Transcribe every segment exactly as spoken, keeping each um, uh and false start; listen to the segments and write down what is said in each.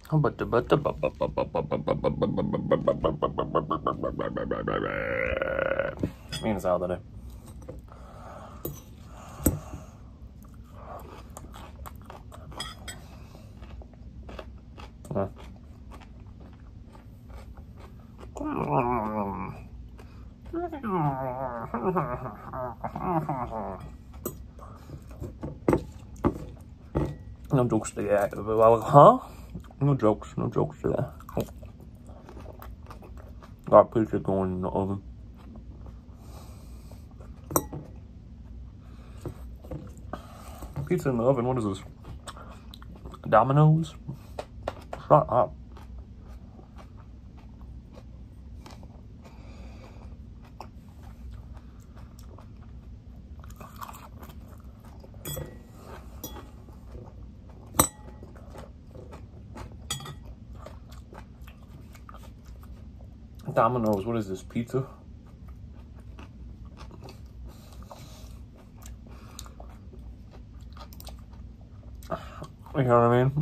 Means out today. Huh. No jokes today. Huh? No jokes. No jokes today. Got pizza going in the oven. Pizza in the oven? What is this? Domino's? Shut up. Domino's, what is this, pizza? You know what I mean?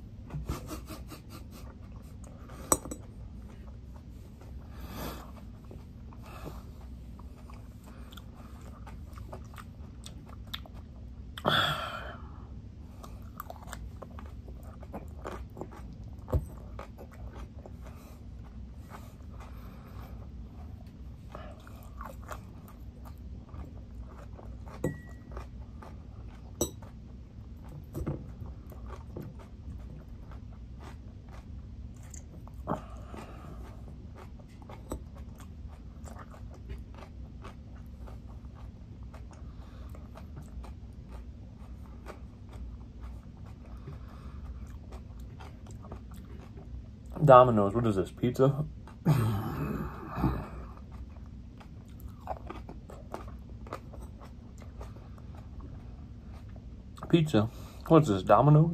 Domino's, what is this, pizza? Pizza? What's this, Domino's?